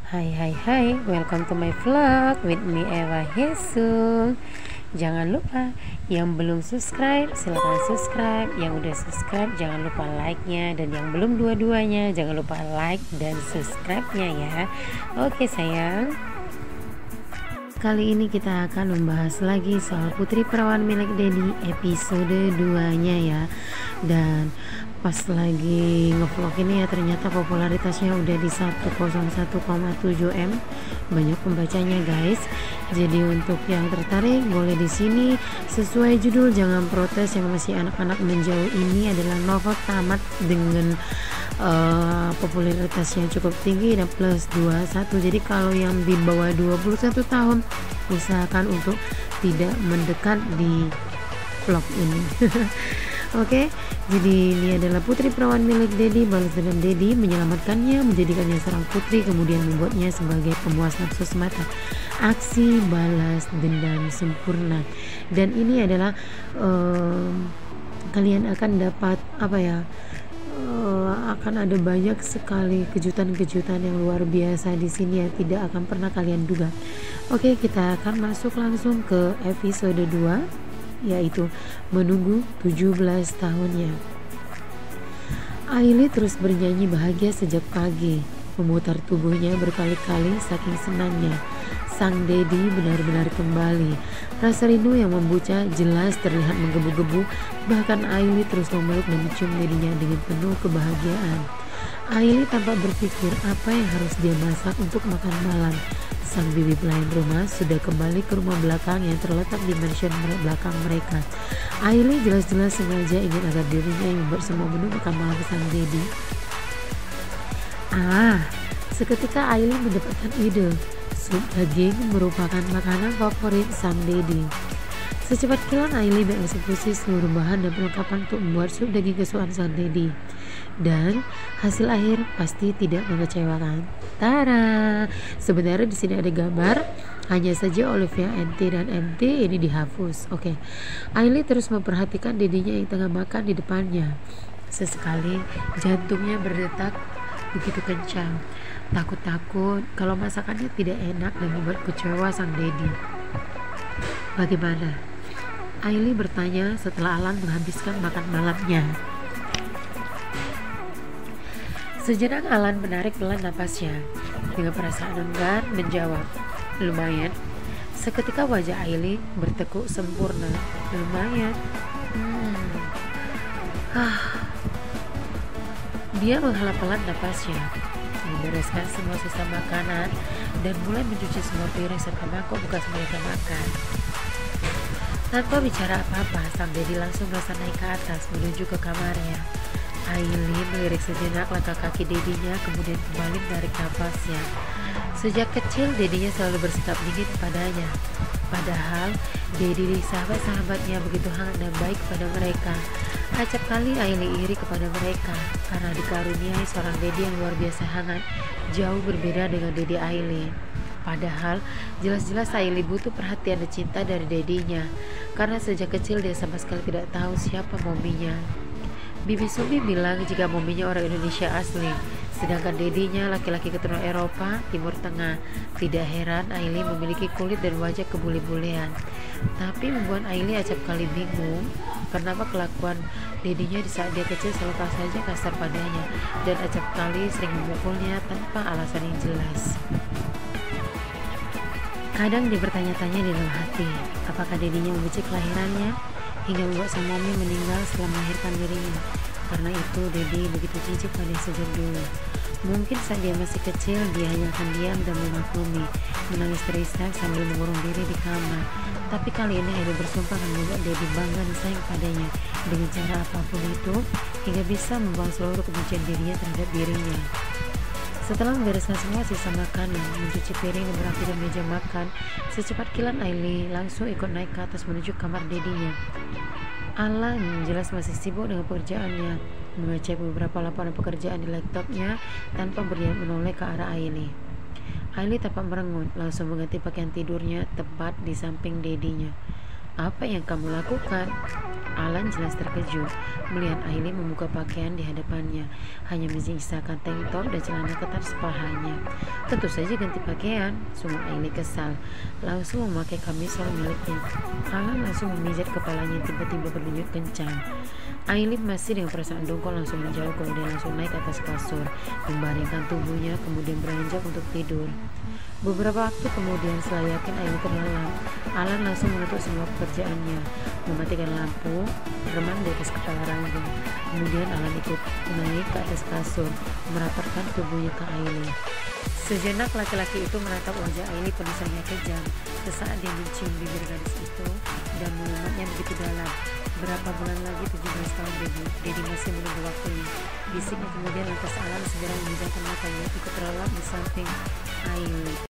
Hai hai hai, welcome to my vlog with me Eva Hesung. Jangan lupa yang belum subscribe silahkan subscribe, yang udah subscribe jangan lupa like-nya, dan yang belum dua-duanya jangan lupa like dan subscribe-nya ya. Oke sayang, kali ini kita akan membahas lagi soal Putri Perawan Milik Dedi episode 2-nya ya. Dan pas lagi ngevlog ini ya, ternyata popularitasnya udah di 101,7 M, banyak pembacanya guys. Jadi untuk yang tertarik boleh di sini. Sesuai judul jangan protes, yang masih anak-anak menjauh ini adalah novel tamat dengan popularitas yang cukup tinggi dan plus 21. Jadi kalau yang di bawah 21 tahun usahakan untuk tidak mendekat di vlog ini. Oke, jadi ini adalah Putri Perawan Milik Dedi. Balas dendam Dedi menyelamatkannya, menjadikannya seorang putri, kemudian membuatnya sebagai pemuas nafsu semata. Aksi balas dendam sempurna. Dan ini adalah kalian akan dapat apa ya? Akan ada banyak sekali kejutan-kejutan yang luar biasa di sini yang tidak akan pernah kalian duga. Oke, kita akan masuk langsung ke episode 2, yaitu menunggu 17 tahunnya. Aili terus bernyanyi bahagia sejak pagi, memutar tubuhnya berkali-kali saking senangnya. Sang Dedi benar-benar kembali. Rasa rindu yang membuca jelas terlihat menggebu-gebu. Bahkan Aili terus memeluk dan mencium Dedinya dengan penuh kebahagiaan. Aili tampak berpikir apa yang harus dia masak untuk makan malam. Sang bibi pelayan rumah sudah kembali ke rumah belakang yang terletak di mansion belakang mereka. Aili jelas-jelas sengaja ingin agar dirinya yang membuat semua menu makan malam sang Dedi. Seketika Aili mendapatkan ide. Sup daging merupakan makanan favorit sang Dedi. Secepat kilat Aili mengeksekusi seluruh bahan dan perlengkapan untuk membuat sup daging kesukaan sang Dedi. Dan hasil akhir pasti tidak mengecewakan. Tara, sebenarnya di sini ada gambar, hanya saja Olivia NT dan MT ini dihapus. Oke. Aili terus memperhatikan Dedinya yang tengah makan di depannya. Sesekali jantungnya berdetak begitu kencang. Takut-takut kalau masakannya tidak enak dan membuat kecewa sang Dedi. Bagaimana? Aili bertanya setelah Alan menghabiskan makan malamnya. Sejenak Alan menarik pelan napasnya. Dengan perasaan enggan menjawab, lumayan. Seketika wajah Aili bertekuk sempurna. Lumayan. Dia menghela pelan napasnya, membereskan semua sisa makanan dan mulai mencuci semua piring serta mangkok bekas mereka makan. Tanpa bicara apa-apa, sang Dedi langsung merasa naik ke atas menuju ke kamarnya. Aili melirik sejenak langkah kaki Dedinya, kemudian kembali menarik nafasnya. Sejak kecil Dedinya selalu bersikap dingin padanya. Padahal Dedi sahabat-sahabatnya begitu hangat dan baik kepada mereka. Acap kali Aili iri kepada mereka karena dikaruniai seorang Dedi yang luar biasa hangat, jauh berbeda dengan Dedi Aili. Padahal jelas-jelas Aili butuh perhatian dan cinta dari Dedinya, karena sejak kecil dia sama sekali tidak tahu siapa mominya. Bibi Sumi bilang jika mominya orang Indonesia asli, sedangkan Dedinya laki-laki keturunan Eropa Timur Tengah. Tidak heran Aili memiliki kulit dan wajah kebule-bulean. Tapi membuat Aili acap kali bingung kenapa kelakuan Dedinya di saat dia kecil selalu saja kasar padanya, dan acap kali sering memukulnya tanpa alasan yang jelas. Kadang dia bertanya-tanya di dalam hati, apakah Dedinya membenci kelahirannya hingga membuat sang momi meninggal setelah melahirkan dirinya. Karena itu Dedi begitu jijik pada sejak dulu. Mungkin saat dia masih kecil dia hanya akan diam dan memaklumi, menangis terisak sambil mengurung diri di kamar. Tapi kali ini Aili bersumpah akan membuat Dedi bangga dan sayang padanya dengan cara apapun itu, hingga bisa membuang seluruh kebencian dirinya terhadap dirinya. Setelah membereskan semua sisa makanan, mencuci piring dan merapi di meja makan, secepat kilat Aili langsung ikut naik ke atas menuju kamar Dedinya. Alan jelas masih sibuk dengan pekerjaannya, membaca beberapa laporan pekerjaan di laptopnya tanpa berniat menoleh ke arah Aili. Aili tampak merengut, langsung mengganti pakaian tidurnya tepat di samping Dedinya. Apa yang kamu lakukan? Alan jelas terkejut melihat Aileen membuka pakaian di hadapannya, hanya menyisakan tank top dan celana ketat sepahanya. Tentu saja ganti pakaian, sungguh Aileen kesal, langsung memakai kamisol miliknya. Alan langsung memijat kepalanya, tiba-tiba berdenyut kencang. Aileen masih dengan perasaan dongkol langsung menjauh, kemudian langsung naik ke atas kasur, membaringkan tubuhnya, kemudian beranjak untuk tidur. Beberapa waktu kemudian, setelah yakin Aileen terlelap, Alan langsung menutup semua pekerjaannya, mematikan lampu, remang di atas kepala Rangga. Kemudian Alan ikut naik ke atas kasur, merapatkan tubuhnya ke Aileen. Sejenak laki-laki itu menatap wajah Aileen penuh sengit kejam. Sesaat dia mencium bibir gadis itu dan melumatnya begitu dalam. Berapa bulan lagi, 17 tahun Dedi masih menunggu waktunya. Bisiknya. Kemudian lantas Alan segera memejamkan matanya, ikut terlelap di samping Aileen.